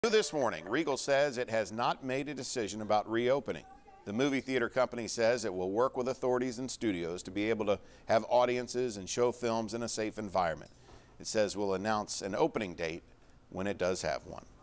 This morning, Regal says it has not made a decision about reopening. The movie theater company says it will work with authorities and studios to be able to have audiences and show films in a safe environment. It says we'll announce an opening date when it does have one.